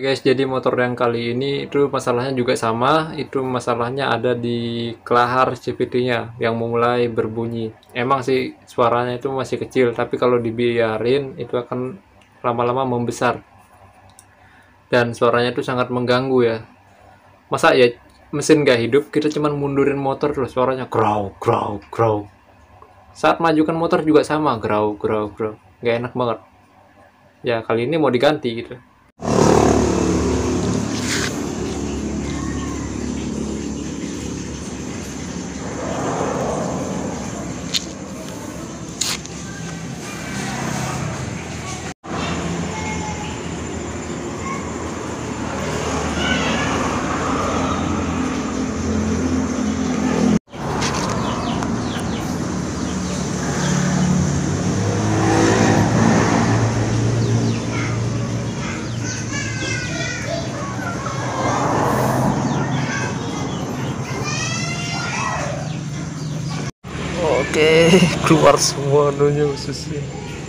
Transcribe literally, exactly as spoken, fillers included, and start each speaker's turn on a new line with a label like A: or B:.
A: Guys, jadi motor yang kali ini itu masalahnya juga sama, itu masalahnya ada di kelahar C V T-nya yang mulai berbunyi. Emang sih suaranya itu masih kecil, tapi kalau dibiarin itu akan lama-lama membesar dan suaranya itu sangat mengganggu ya. Masa ya mesin gak hidup, kita cuman mundurin motor terus suaranya grow, grow, grow. Saat majukan motor juga sama, grow, grow, grow. Gak enak banget. Ya kali ini mau diganti gitu. Oke, keluar semua anunya ususnya.